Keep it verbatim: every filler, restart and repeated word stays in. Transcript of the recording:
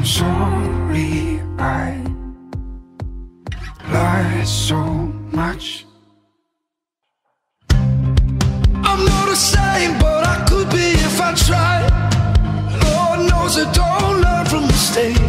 sorry I lied so much. I'm not a saint, but I could be if I tried. Lord knows I don't learn from mistakes.